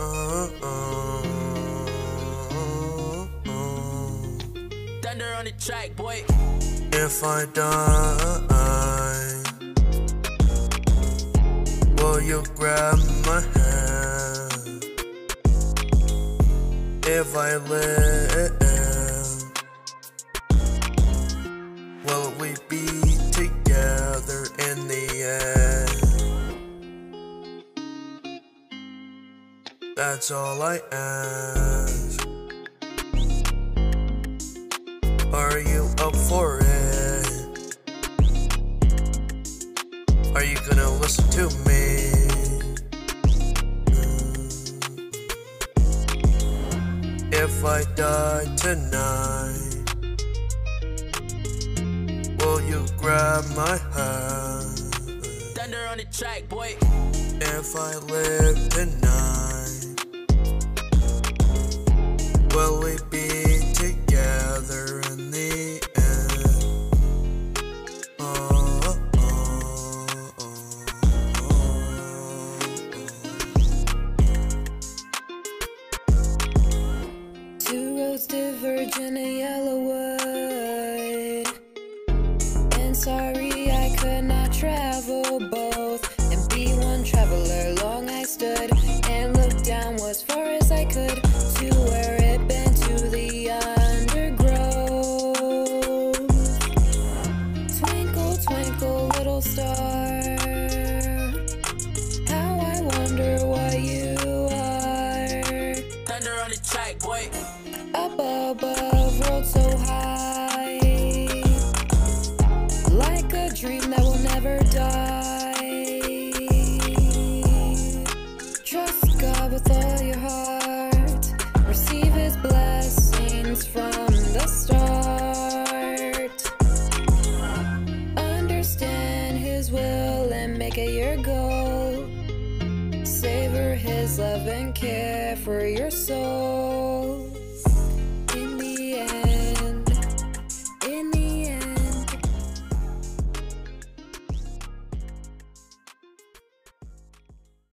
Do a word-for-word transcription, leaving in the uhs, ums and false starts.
uh, uh, uh. Thunder on the track, boy. If I die, will you grab my hand? If I live, will we be together in the end? That's all I ask. Are you up for it? Are you gonna listen to me? If I die tonight, will you grab my hand? Thunder on the track, boy. If I live tonight, will we be together in the end? Oh, oh, oh, oh, oh. Two roads diverge in a yellow wood, and sorry I could not travel both and be one traveler. Long I stood and looked down as far as I could to where it bent to the undergrowth. Twinkle, twinkle, little star, how I wonder what you are. Thunder on the track, boy. Up above, rolled so high, like a dream that will never die. Trust God with all your heart, receive His blessings from the start. Understand His will and make it your goal. Savor His love and care for your soul.